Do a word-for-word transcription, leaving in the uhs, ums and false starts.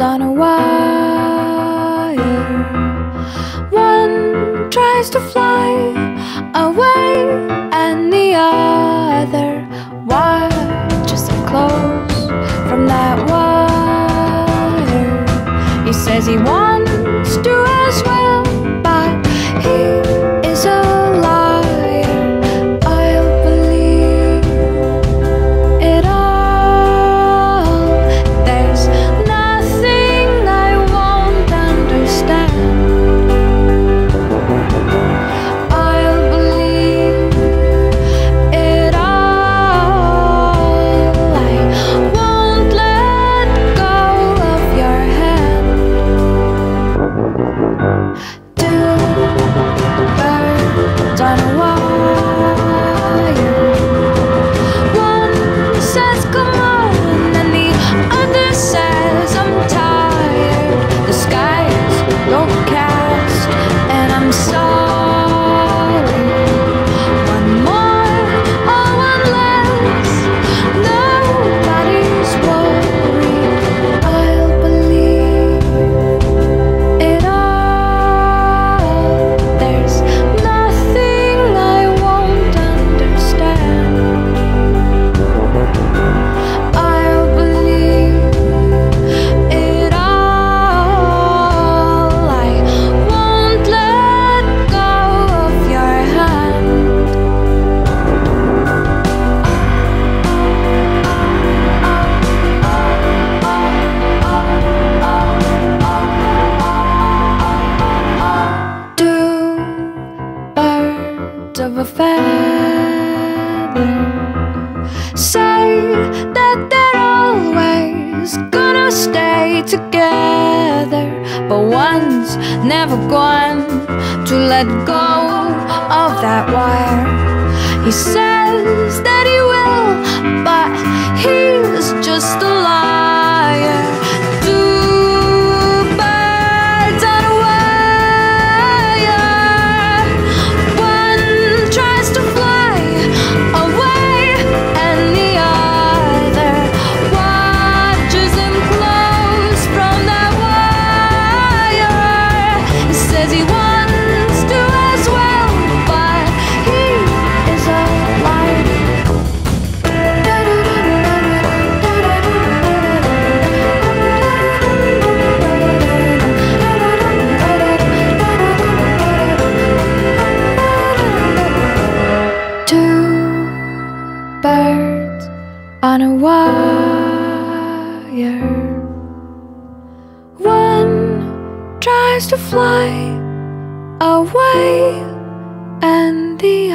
on a wire. One tries to fly away, and the other watches it close from that wire. He says he wants to as well, but he is a liar. I'll believe it all. There's nothing I won't understand. I'll believe it all. I won't let go of your hand. Two birds on a wire. One says come on, and the other says I'm tired. The sky's overcast, and I'm sorry. One more or one less, nobody's worried. I'll believe it all. There's nothing I won't understand. I'll believe it all. I won't let go of your hand. Two birds of a feather say that they're always gonna stay together, but one's never going to let go of that wire. He says that he will, but he's just a liar. Two birds on a wire. One tries to fly away, and the other watches him close from that wire. He says he wants to as well, but he is a liar. Two birds on a wire. One tries to fly away, and the